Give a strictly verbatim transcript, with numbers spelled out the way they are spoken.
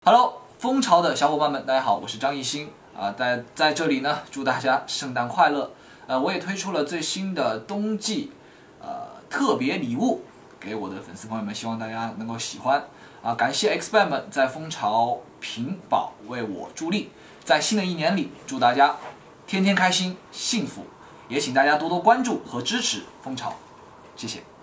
Hello， 蜂巢的小伙伴们，大家好，我是张艺兴啊，在在这里呢，祝大家圣诞快乐。呃，我也推出了最新的冬季呃特别礼物给我的粉丝朋友们，希望大家能够喜欢啊。感谢 X 伴们在蜂巢屏保为我助力，在新的一年里，祝大家天天开心幸福，也请大家多多关注和支持蜂巢，谢谢。